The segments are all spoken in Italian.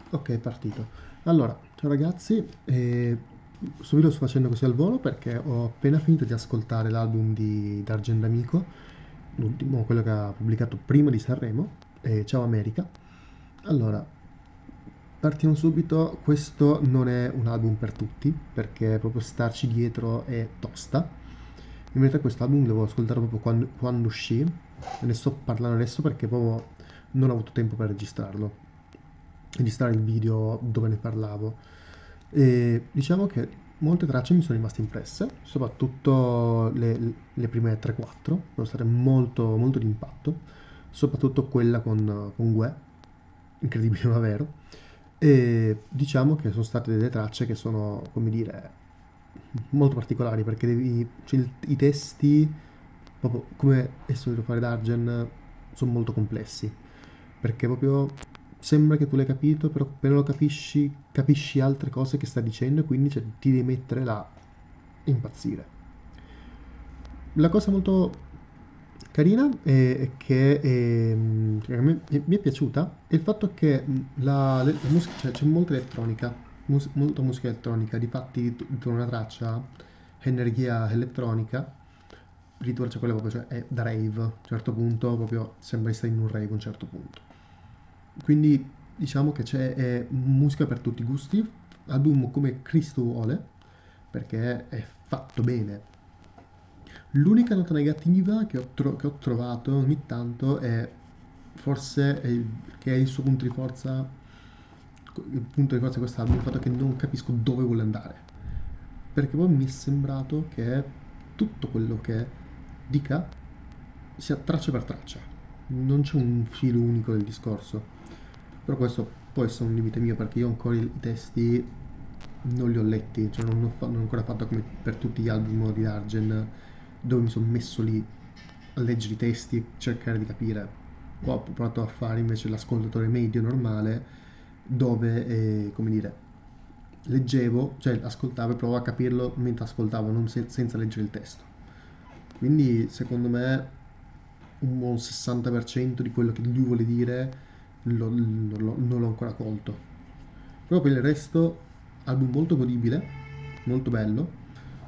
Ok, è partito. Allora, ciao ragazzi, questo video lo sto facendo così al volo perché ho appena finito di ascoltare l'album di D'Argent Amico, l'ultimo, quello che ha pubblicato prima di Sanremo, Ciao America. Allora, partiamo subito, questo non è un album per tutti, perché proprio starci dietro è tosta. In verità questo album l'avevo ascoltato proprio quando uscì, e ne sto parlando adesso perché proprio non ho avuto tempo per registrare il video dove ne parlavo. E diciamo che molte tracce mi sono rimaste impresse, soprattutto le prime 3-4, sono state molto, molto d'impatto, soprattutto quella con Gue, incredibile ma vero. E diciamo che sono state delle tracce che sono, come dire, molto particolari perché cioè, i testi, proprio come è solito fare Dargen, sono molto complessi perché proprio sembra che tu l'hai capito, però appena lo capisci, capisci altre cose che sta dicendo e quindi cioè, ti devi mettere là a impazzire. La cosa molto carina è che cioè, a me mi è piaciuta è il fatto che la musica, cioè, c'è molta elettronica, molta musica elettronica, difatti tutta una traccia energia elettronica, addirittura c'è quella proprio, cioè è da rave, a un certo punto proprio sembra di stare in un rave a un certo punto. Quindi diciamo che c'è musica per tutti i gusti, album come Cristo vuole, perché è fatto bene. L'unica nota negativa che ho trovato ogni tanto è forse che è il suo punto di forza, il punto di forza di quest'album, il fatto che non capisco dove vuole andare. Perché poi mi è sembrato che tutto quello che dica sia traccia per traccia. Non c'è un filo unico del discorso. Però questo può essere un limite mio perché io ancora i testi non li ho letti, cioè non ho ancora fatto come per tutti gli album di Dargen dove mi sono messo lì a leggere i testi e cercare di capire. Qua ho provato a fare invece l'ascoltatore medio normale dove, come dire, leggevo, cioè ascoltavo e provavo a capirlo mentre ascoltavo, non senza leggere il testo. Quindi secondo me un buon 60% di quello che lui vuole dire non l'ho ancora colto. Però per il resto, album molto godibile, molto bello.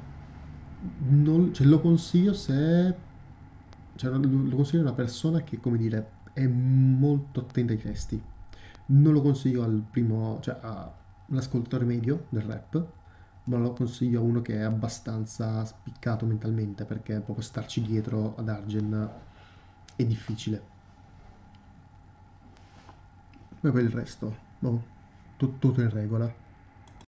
Cioè, lo consiglio se... Cioè, lo consiglio a una persona che, come dire, è molto attenta ai testi. Non lo consiglio al primo, cioè all'ascoltatore medio del rap, ma lo consiglio a uno che è abbastanza spiccato mentalmente, perché proprio starci dietro ad Argen è difficile. Poi per il resto, no, tutto in regola.